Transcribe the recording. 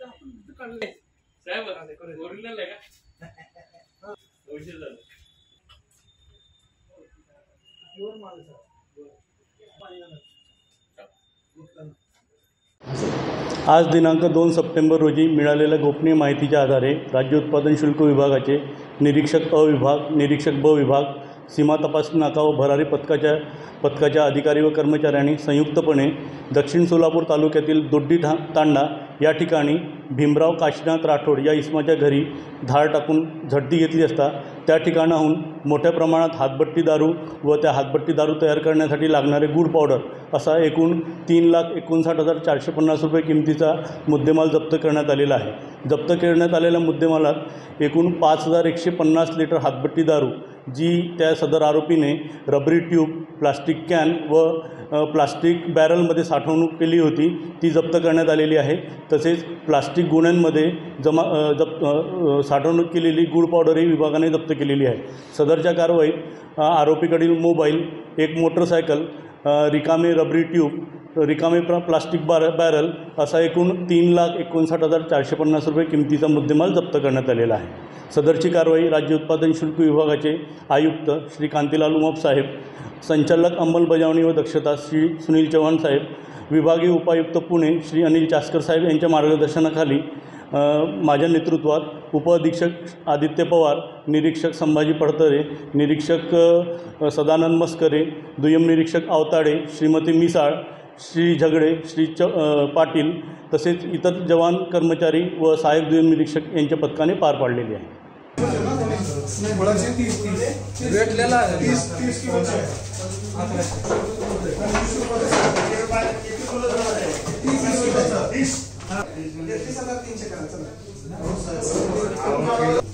साहेब original आहे का? Original आज दिनांक 2 सप्टेंबर रोजी मिळालेल्या गोपनीय माहितीच्या आधारे राज्य उत्पादन शुल्क विभागाचे निरीक्षक अ विभाग, निरीक्षक ब विभाग, सीमा तपासणी नाका व भरारी पथकाच्या अधिकारी व कर्मचाऱ्यांनी संयुक्तपणे दक्षिण सोलापूर तालुक्यातील दोड्डी तांडा या ठिकाणी भीमराव काशीनाथ राठोड या इसमाच्या घरी धाड टाकून झडती घेतली असता त्या ठिकाणाहून मोठ्या प्रमाणात हातभट्टी दारू व त्या हातभट्टी दारू तयार करण्यासाठी लागणारे गूळ पावडर असा एकूण 3,59,450 रुपये किमतीचा मुद्देमाल जप्त करण्यात आलेला आहे। जप्त करण्यात आलेल्या मुद्देमालात एकूण 5,150 लिटर हातभट्टी दारू जी त्या सदर आरोपीने रबरी ट्यूब, प्लास्टिक कॅन व प्लास्टिक बॅरलमध्ये साठवणूक केली होती ती जप्त करण्यात आलेली आहे। तसेच प्लास्टिक गुण्यांमध्ये साठवणूक केलेली गूळ पावडरही विभागाने जप्त केलेली आहे। सदरच्या कारवाईत आरोपीकडील मोबाईल, एक मोटरसायकल, रिकामे रबरी ट्यूब, रिकामे प्लास्टिक बॅरल असा एकूण 3,59,450 रुपये किमतीचा मुद्देमाल जप्त करण्यात आलेला आहे। सदरची कारवाई राज्य उत्पादन शुल्क विभागाचे आयुक्त श्री कांतीलाल उमाप साहेब, संचालक अंमलबजावणी व दक्षता श्री सुनील चव्हाण साहेब, विभागीय उपायुक्त पुणे श्री अनिल चास्कर साहेब यांच्या मार्गदर्शनाखाली माझ्या नेतृत्वात उपअधीक्षक आदित्य पवार, निरीक्षक संभाजी पडतरे, निरीक्षक सदानंद मस्करे, दुय्यम निरीक्षक आवताडे, श्रीमती मिसाळ, श्री झगडे, श्री पाटील तसेच इतर जवान, कर्मचारी व सहाय्यक दुय्यम निरीक्षक यांच्या पथकाने पार पाडलेली आहे। करा